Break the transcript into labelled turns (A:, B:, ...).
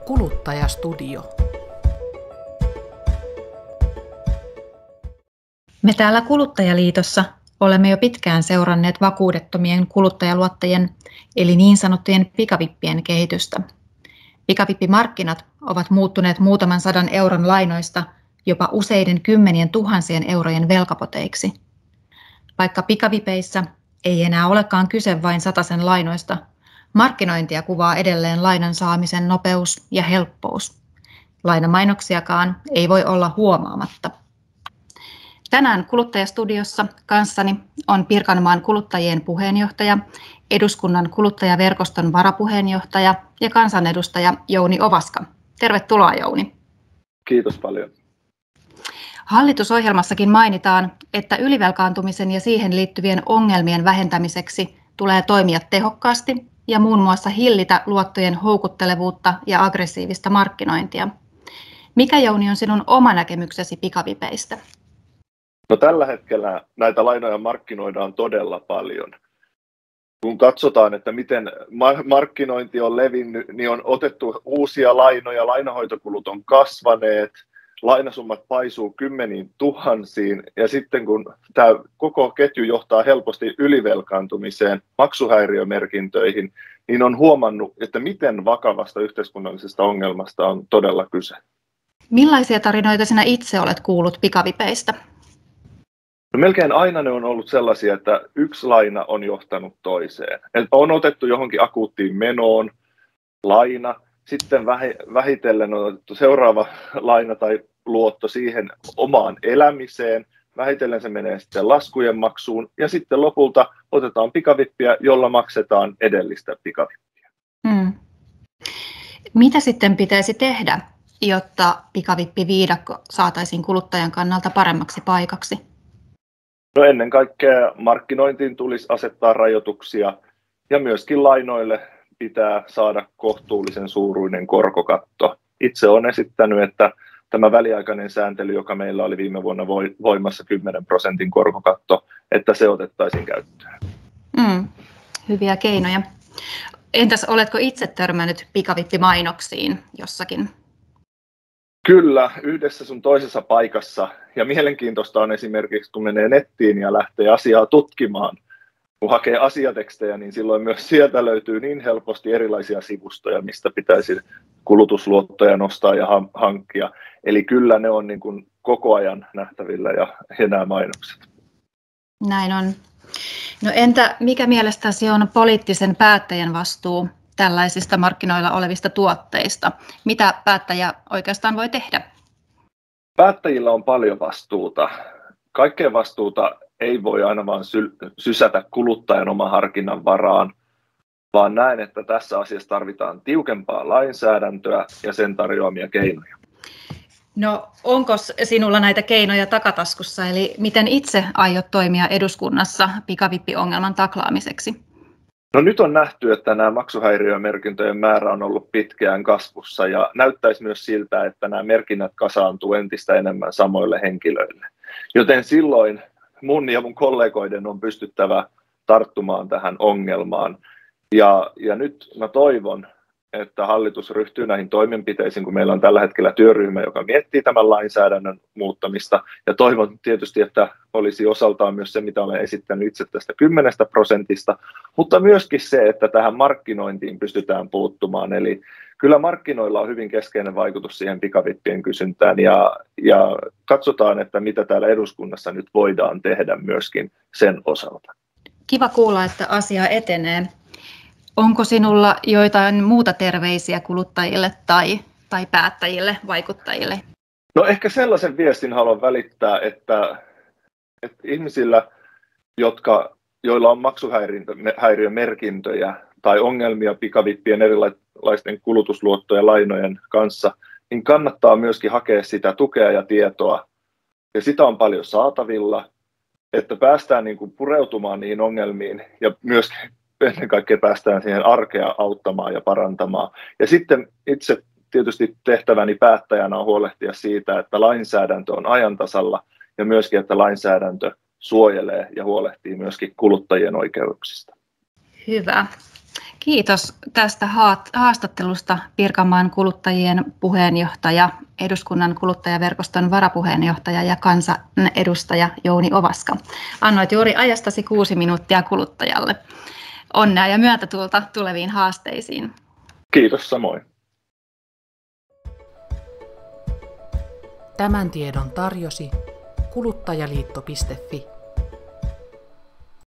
A: Kuluttajastudio.
B: Me täällä Kuluttajaliitossa olemme jo pitkään seuranneet vakuudettomien kuluttajaluottojen eli niin sanottujen pikavippien kehitystä. Pikavippimarkkinat ovat muuttuneet muutaman 100 euron lainoista jopa useiden kymmenien tuhansien eurojen velkapoteiksi. Vaikka pikavipeissä ei enää olekaan kyse vain satasen lainoista, markkinointia kuvaa edelleen lainan saamisen nopeus ja helppous. Lainamainoksiakaan ei voi olla huomaamatta. Tänään Kuluttajastudiossa kanssani on Pirkanmaan kuluttajien puheenjohtaja, eduskunnan kuluttajaverkoston varapuheenjohtaja ja kansanedustaja Jouni Ovaska. Tervetuloa, Jouni.
C: Kiitos paljon.
B: Hallitusohjelmassakin mainitaan, että ylivelkaantumisen ja siihen liittyvien ongelmien vähentämiseksi tulee toimia tehokkaasti ja muun muassa hillitä luottojen houkuttelevuutta ja aggressiivista markkinointia. Mikä, Jouni, on sinun oma näkemyksesi pikavipeistä?
C: No, tällä hetkellä näitä lainoja markkinoidaan todella paljon. Kun katsotaan, että miten markkinointi on levinnyt, niin on otettu uusia lainoja, lainahoitokulut on kasvaneet, lainasummat paisuu kymmeniin tuhansiin, ja sitten kun tämä koko ketju johtaa helposti ylivelkaantumiseen, maksuhäiriömerkintöihin, niin on huomannut, että miten vakavasta yhteiskunnallisesta ongelmasta on todella kyse.
B: Millaisia tarinoita sinä itse olet kuullut pikavipeistä?
C: No, melkein aina ne on ollut sellaisia, että yksi laina on johtanut toiseen. Et on otettu johonkin akuuttiin menoon laina, sitten vähitellen on otettu seuraava laina tai luotto siihen omaan elämiseen, vähitellen se menee sitten laskujen maksuun ja sitten lopulta otetaan pikavippiä, jolla maksetaan edellistä pikavippiä.
B: Mitä sitten pitäisi tehdä, jotta pikavippiviidakko saataisiin kuluttajan kannalta paremmaksi paikaksi?
C: No, ennen kaikkea markkinointiin tulisi asettaa rajoituksia ja myöskin lainoille pitää saada kohtuullisen suuruinen korkokatto. Itse olen esittänyt, että tämä väliaikainen sääntely, joka meillä oli viime vuonna voimassa 10% korkokatto, että se otettaisiin käyttöön.
B: Hyviä keinoja. Entäs oletko itse törmännyt pikavippimainoksiin jossakin?
C: Kyllä, yhdessä sun toisessa paikassa. Ja mielenkiintoista on esimerkiksi, kun menee nettiin ja lähtee asiaa tutkimaan, kun hakee asiatekstejä, niin silloin myös sieltä löytyy niin helposti erilaisia sivustoja, mistä pitäisi kulutusluottoja nostaa ja hankkia. Eli kyllä ne on niin kuin koko ajan nähtävillä ja nämä mainokset.
B: Näin on. No, entä mikä mielestäsi on poliittisen päättäjän vastuu tällaisista markkinoilla olevista tuotteista? Mitä päättäjä oikeastaan voi tehdä?
C: Päättäjillä on paljon vastuuta. Kaikkea vastuuta ei voi aina vaan sysätä kuluttajan oman harkinnan varaan, vaan näen, että tässä asiassa tarvitaan tiukempaa lainsäädäntöä ja sen tarjoamia keinoja.
B: No, onko sinulla näitä keinoja takataskussa, eli miten itse aiot toimia eduskunnassa pikavippiongelman taklaamiseksi?
C: No, nyt on nähty, että nämä maksuhäiriömerkintöjen määrä on ollut pitkään kasvussa ja näyttäisi myös siltä, että nämä merkinnät kasaantuu entistä enemmän samoille henkilöille. Joten silloin mun ja mun kollegoiden on pystyttävä tarttumaan tähän ongelmaan. Ja nyt mä toivon, että hallitus ryhtyy näihin toimenpiteisiin, kun meillä on tällä hetkellä työryhmä, joka miettii tämän lainsäädännön muuttamista. Ja toivon tietysti, että olisi osaltaan myös se, mitä olen esittänyt itse tästä 10%, mutta myöskin se, että tähän markkinointiin pystytään puuttumaan. Eli kyllä markkinoilla on hyvin keskeinen vaikutus siihen pikavippien kysyntään ja katsotaan, että mitä täällä eduskunnassa nyt voidaan tehdä myöskin sen osalta.
B: Kiva kuulla, että asia etenee. Onko sinulla joitain muuta terveisiä kuluttajille tai päättäjille, vaikuttajille?
C: No, ehkä sellaisen viestin haluan välittää, että ihmisillä, joilla on maksuhäiriömerkintöjä tai ongelmia pikavippien erilaisten kulutusluottojen lainojen kanssa, niin kannattaa myöskin hakea sitä tukea ja tietoa. Ja sitä on paljon saatavilla, että päästään niin kuin pureutumaan niihin ongelmiin ja myöskin ennen kaikkea päästään siihen arkea auttamaan ja parantamaan. Ja sitten itse tietysti tehtäväni päättäjänä on huolehtia siitä, että lainsäädäntö on ajan tasalla ja myöskin, että lainsäädäntö suojelee ja huolehtii myöskin kuluttajien oikeuksista.
B: Hyvä. Kiitos tästä haastattelusta Pirkanmaan kuluttajien puheenjohtaja, eduskunnan kuluttajaverkoston varapuheenjohtaja ja kansanedustaja Jouni Ovaska. Annoit juuri ajastasi 6 minuuttia kuluttajalle. Onnea ja myötätuulta tuleviin haasteisiin.
C: Kiitos samoin.
A: Tämän tiedon tarjosi kuluttajaliitto.fi